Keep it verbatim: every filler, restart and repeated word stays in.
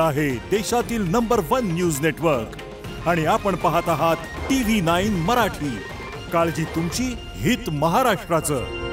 आहे देशातील number one news network आणि आपण पाहत आहात टीव्ही नाईन मराठी। काळजी तुमची, हित महाराष्ट्राचं।